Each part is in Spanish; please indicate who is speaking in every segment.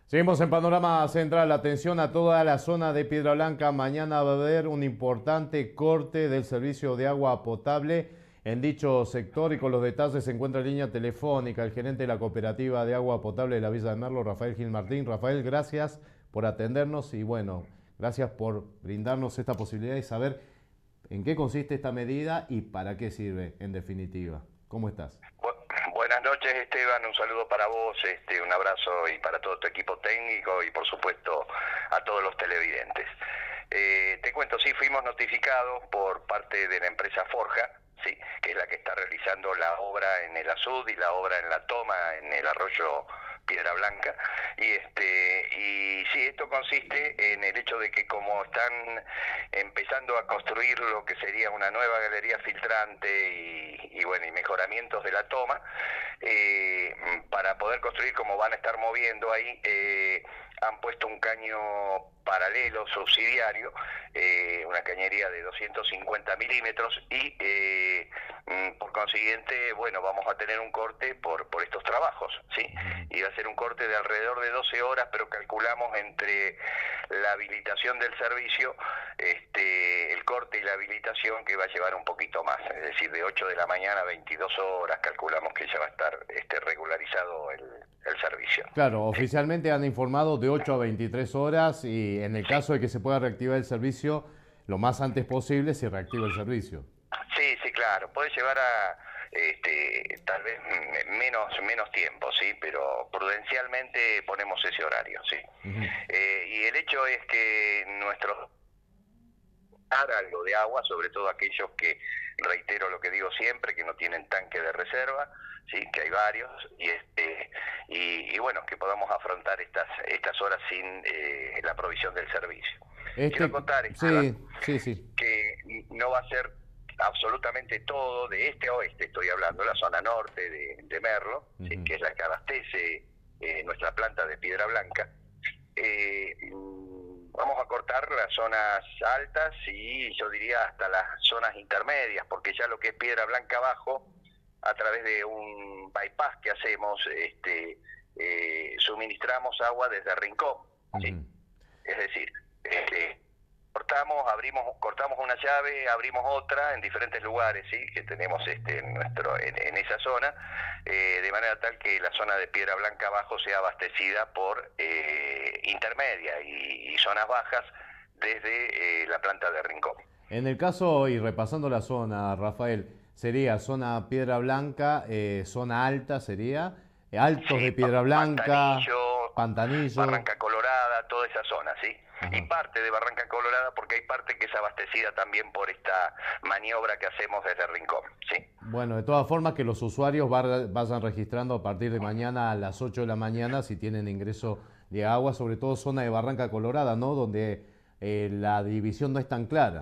Speaker 1: Seguimos en Panorama Central. Atención a toda la zona de Piedra Blanca. Mañana va a haber un importante corte del servicio de agua potable en dicho sector, y con los detalles se encuentra en línea telefónica el gerente de la cooperativa de agua potable de la Villa de Merlo, Rafael Gil Martín. Rafael, gracias por atendernos y bueno, gracias por brindarnos esta posibilidad de saber en qué consiste esta medida y para qué sirve en definitiva. ¿Cómo estás?
Speaker 2: Buenas noches, Esteban, un saludo para vos, un abrazo y para todo tu equipo técnico y por supuesto a todos los televidentes. Te cuento, sí, fuimos notificados por parte de la empresa Forja, sí, que es la que está realizando la obra en el Azud y la obra en la toma en el arroyo Piedra Blanca, y sí, esto consiste en el hecho de que como están empezando a construir lo que sería una nueva galería filtrante y bueno, y mejoramientos de la toma, para poder construir, como van a estar moviendo ahí, han puesto un caño paralelo subsidiario, una cañería de 250 milímetros y por consiguiente, bueno, vamos a tener un corte por estos trabajos, ¿sí? Y va a ser un corte de alrededor de 12 horas, pero calculamos entre la habilitación del servicio, el corte y la habilitación, que va a llevar un poquito más, es decir, de 8 de la mañana a 22 horas, calculamos que ya va a estar regularizado el servicio.
Speaker 1: Claro, oficialmente han informado de 8 a 23 horas y en el caso de que se pueda reactivar el servicio, lo más antes posible se reactiva el servicio.
Speaker 2: Sí, sí, claro, puede llevar a tal vez menos tiempo, sí, pero prudencialmente ponemos ese horario, sí. Y el hecho es que nuestro algo de agua, sobre todo aquellos que, reitero lo que digo siempre, que no tienen tanque de reserva, sí, que hay varios, y bueno, que podamos afrontar estas horas sin la provisión del servicio. Quiero contar, Esteban,
Speaker 1: Sí.
Speaker 2: que no va a ser absolutamente todo de este a oeste, estoy hablando, la zona norte de Merlo, ¿sí?, que es la que abastece nuestra planta de Piedra Blanca. Vamos a cortar las zonas altas y yo diría hasta las zonas intermedias, porque ya lo que es Piedra Blanca abajo, a través de un bypass que hacemos, suministramos agua desde Rincón, ¿sí? Es decir, cortamos una llave, abrimos otra en diferentes lugares, sí, que tenemos en esa zona, de manera tal que la zona de Piedra Blanca abajo sea abastecida por intermedia y zonas bajas desde la planta de Rincón.
Speaker 1: En el caso, y repasando la zona, Rafael, sería zona Piedra Blanca, zona alta sería, altos
Speaker 2: Sí,
Speaker 1: de Piedra Blanca,
Speaker 2: Pantanillo,
Speaker 1: Pantanillo.
Speaker 2: Barranca Colorada, toda esa zona, ¿sí?
Speaker 1: Ajá.
Speaker 2: Y parte de Barranca Colorada, porque hay parte que es abastecida también por esta maniobra que hacemos desde Rincón, ¿sí?
Speaker 1: Bueno, de todas formas que los usuarios vayan registrando a partir de mañana a las 8 de la mañana si tienen ingreso de agua, sobre todo zona de Barranca Colorada, ¿no? Donde la división no es tan clara.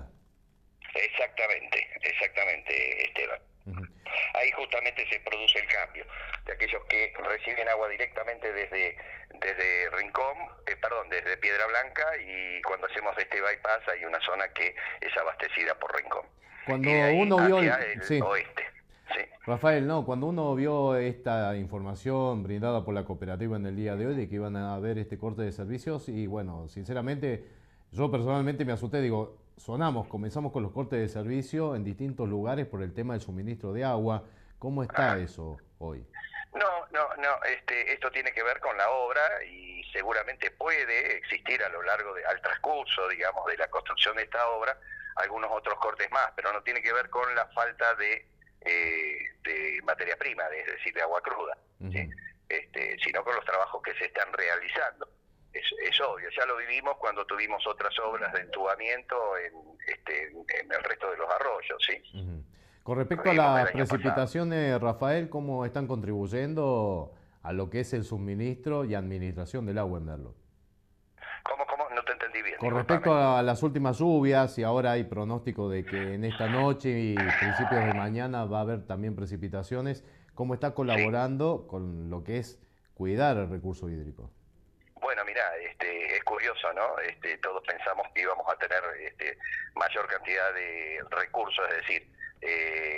Speaker 2: Exactamente, Esteban. Ahí justamente se produce el cambio de aquellos que reciben agua directamente desde Rincón, desde Piedra Blanca, y cuando hacemos este bypass hay una zona que es abastecida por Rincón.
Speaker 1: Cuando
Speaker 2: Y de ahí
Speaker 1: uno vio
Speaker 2: hacia el
Speaker 1: sí.
Speaker 2: oeste. Sí.
Speaker 1: Rafael, no, cuando uno vio esta información brindada por la cooperativa en el día de hoy de que iban a haber este corte de servicios, y bueno, sinceramente, yo personalmente me asusté, digo, comenzamos con los cortes de servicio en distintos lugares por el tema del suministro de agua. ¿Cómo está eso hoy?
Speaker 2: No, esto tiene que ver con la obra y seguramente puede existir al transcurso, digamos, de la construcción de esta obra, algunos otros cortes más, pero no tiene que ver con la falta de materia prima, es decir, de agua cruda, ¿sí? Sino con los trabajos que se están realizando. Es obvio, ya lo vivimos cuando tuvimos otras obras de entubamiento en el resto de los arroyos, ¿sí?
Speaker 1: Con respecto a las precipitaciones, Rafael, ¿cómo están contribuyendo a lo que es el suministro y administración del agua en Merlo?
Speaker 2: ¿Cómo? No te entendí bien.
Speaker 1: Con respecto a las últimas lluvias, y ahora hay pronóstico de que en esta noche y principios de mañana va a haber también precipitaciones, ¿cómo está colaborando con lo que es cuidar el recurso hídrico?
Speaker 2: Bueno, mira, es curioso, ¿no? Todos pensamos que íbamos a tener mayor cantidad de recursos, es decir,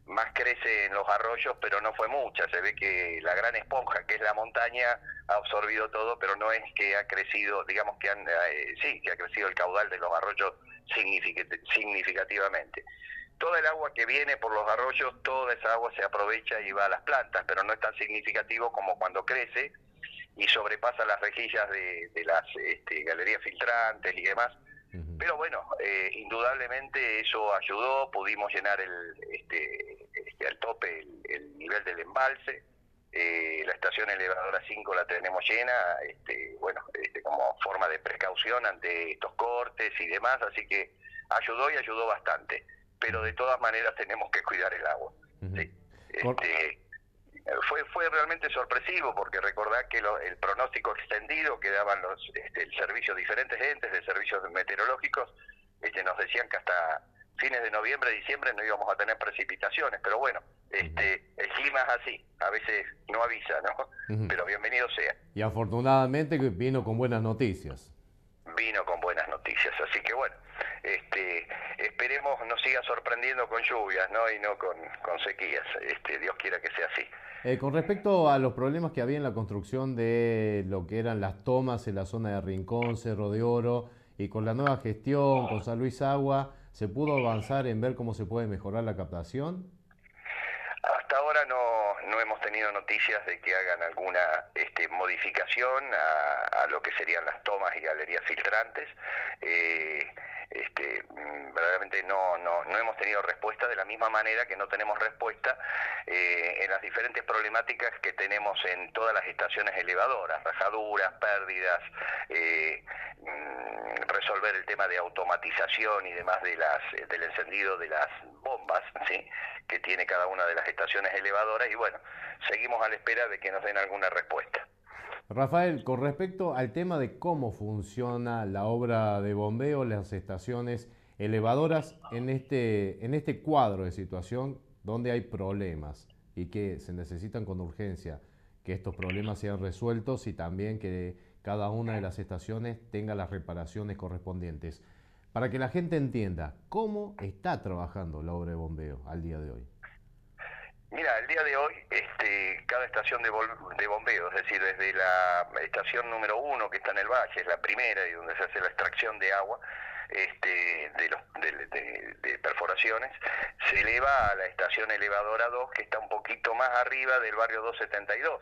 Speaker 2: más crece en los arroyos, pero no fue mucha. Se ve que la gran esponja, que es la montaña, ha absorbido todo, pero no es que ha crecido, digamos que sí, que ha crecido el caudal de los arroyos significativamente. Toda el agua que viene por los arroyos, toda esa agua se aprovecha y va a las plantas, pero no es tan significativo como cuando crece y sobrepasa las rejillas de las galerías filtrantes y demás. Pero bueno, indudablemente eso ayudó, pudimos llenar al tope el nivel del embalse. La estación elevadora 5 la tenemos llena, como forma de precaución ante estos cortes y demás, así que ayudó y ayudó bastante, pero de todas maneras tenemos que cuidar el agua. ¿Sí? Fue realmente sorpresivo, porque recordad que el pronóstico extendido que daban diferentes entes de servicios meteorológicos, nos decían que hasta fines de noviembre, diciembre no íbamos a tener precipitaciones, pero bueno, el clima es así, a veces no avisa, ¿no? Pero bienvenido sea.
Speaker 1: Y afortunadamente vino con buenas noticias.
Speaker 2: Vino con buenas noticias, así que bueno, esperemos nos siga sorprendiendo con lluvias, ¿no? Y no con sequías, Dios quiera que sea así.
Speaker 1: Con respecto a los problemas que había en la construcción de lo que eran las tomas en la zona de Rincón, Cerro de Oro, y con la nueva gestión, con San Luis Agua, ¿se pudo avanzar en ver cómo se puede mejorar la captación?
Speaker 2: Hasta ahora no hemos tenido noticias de que hagan alguna modificación a lo que serían las tomas y galerías filtrantes. Verdaderamente no hemos tenido respuesta, de la misma manera que no tenemos respuesta en las diferentes problemáticas que tenemos en todas las estaciones elevadoras, rajaduras, pérdidas, resolver el tema de automatización y demás del encendido de las bombas, ¿sí?, que tiene cada una de las estaciones elevadoras, y bueno, seguimos a la espera de que nos den alguna respuesta.
Speaker 1: Rafael, con respecto al tema de cómo funciona la obra de bombeo, las estaciones elevadoras en este cuadro de situación donde hay problemas y que se necesitan con urgencia que estos problemas sean resueltos y también que cada una de las estaciones tenga las reparaciones correspondientes. Para que la gente entienda, ¿cómo está trabajando la obra de bombeo al día de hoy?
Speaker 2: Mira, el día de hoy cada estación de bombeo, es decir, desde la estación número 1 que está en el valle, es la primera y donde se hace la extracción de agua de perforaciones, se eleva a la estación elevadora 2, que está un poquito más arriba del barrio 272.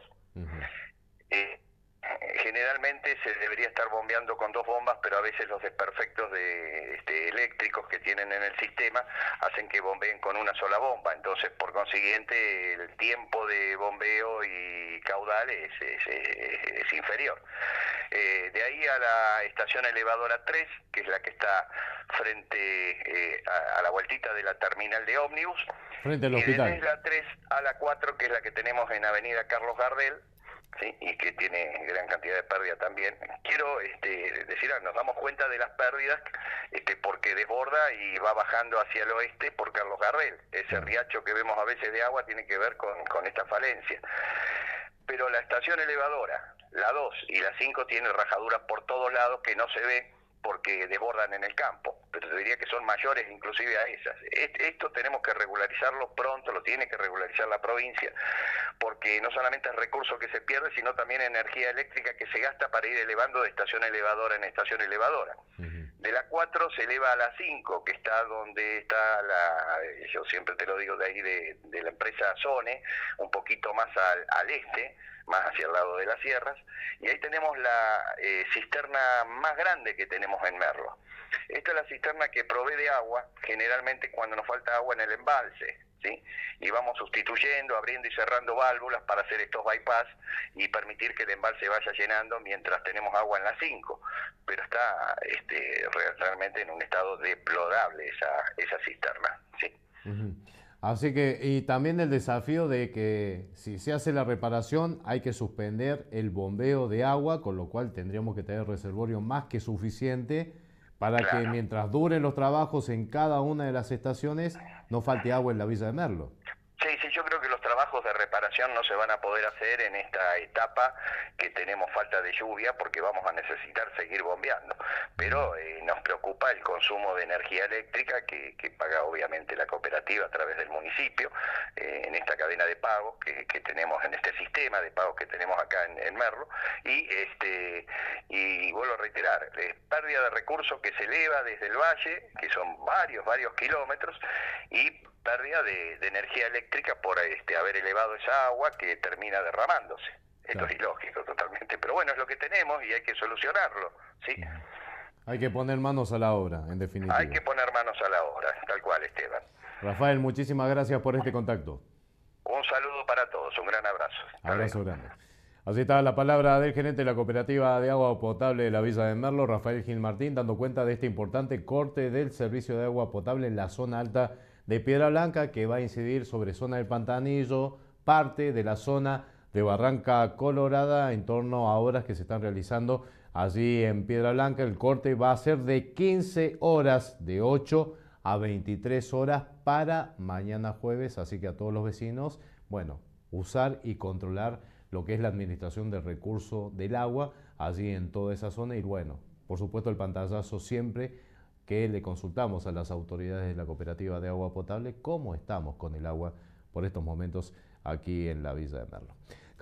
Speaker 2: Generalmente se debería estar bombeando con 2 bombas, pero a veces los desperfectos eléctricos que tienen en el sistema hacen que bombeen con una sola bomba. Entonces, por consiguiente, el tiempo de bombeo y caudal es inferior. De ahí a la estación elevadora 3, que es la que está frente a la vueltita de la terminal de ómnibus,
Speaker 1: frente al hospital.
Speaker 2: Y desde la 3 a la 4, que es la que tenemos en Avenida Carlos Gardel, ¿sí?, y que tiene gran cantidad de pérdida también. Quiero decir, nos damos cuenta de las pérdidas porque desborda y va bajando hacia el oeste por Carlos Gardel. Ese riacho que vemos a veces de agua tiene que ver con esta falencia. Pero la estación elevadora, la 2 y la 5, tienen rajaduras por todos lados que no se ve porque desbordan en el campo, pero te diría que son mayores inclusive a esas. Esto tenemos que regularizarlo pronto, lo tiene que regularizar la provincia, porque no solamente es recurso que se pierde, sino también energía eléctrica que se gasta para ir elevando de estación elevadora en estación elevadora. De la 4 se eleva a la 5, que está donde está yo siempre te lo digo, de ahí de la empresa Sone, un poquito más al este, más hacia el lado de las sierras, y ahí tenemos la cisterna más grande que tenemos en Merlo. Esta es la cisterna que provee de agua, generalmente cuando nos falta agua en el embalse, ¿sí? Y vamos sustituyendo, abriendo y cerrando válvulas para hacer estos bypass y permitir que el embalse vaya llenando mientras tenemos agua en la 5. Pero está realmente en un estado deplorable esa cisterna, ¿sí?
Speaker 1: Así que, y también el desafío de que si se hace la reparación hay que suspender el bombeo de agua, con lo cual tendríamos que tener reservorio más que suficiente para que mientras duren los trabajos en cada una de las estaciones no falte agua en la Villa de Merlo.
Speaker 2: Sí, yo creo que los trabajos de reparación no se se van a poder hacer en esta etapa que tenemos falta de lluvia, porque vamos a necesitar seguir bombeando. Pero nos preocupa el consumo de energía eléctrica que paga obviamente la cooperativa a través del municipio, en esta cadena de pagos que tenemos, en este sistema de pagos que tenemos acá en Merlo, y vuelvo a reiterar, pérdida de recursos que se eleva desde el valle, que son varios kilómetros, y pérdida de energía eléctrica por haber elevado esa agua que termina derramándose. Esto
Speaker 1: Claro.
Speaker 2: es ilógico totalmente, pero bueno, es lo que tenemos y hay que solucionarlo, ¿sí?
Speaker 1: Hay que poner manos a la obra, en definitiva.
Speaker 2: Hay que poner manos a la obra, tal cual, Esteban.
Speaker 1: Rafael, muchísimas gracias por este contacto.
Speaker 2: Un saludo para todos, un gran abrazo. Hasta
Speaker 1: Abrazo
Speaker 2: luego.
Speaker 1: grande. Así está la palabra del gerente de la Cooperativa de Agua Potable de la Villa de Merlo, Rafael Gil Martín, dando cuenta de este importante corte del servicio de agua potable en la zona alta de Piedra Blanca, que va a incidir sobre zona del Pantanillo, parte de la zona de Barranca Colorada, en torno a obras que se están realizando allí en Piedra Blanca. El corte va a ser de 15 horas, de 8 a 23 horas para mañana jueves, así que a todos los vecinos, bueno, usar y controlar lo que es la administración del recurso del agua allí en toda esa zona. Y bueno, por supuesto el pantallazo siempre que le consultamos a las autoridades de la Cooperativa de Agua Potable cómo estamos con el agua por estos momentos aquí en la Villa de Merlo.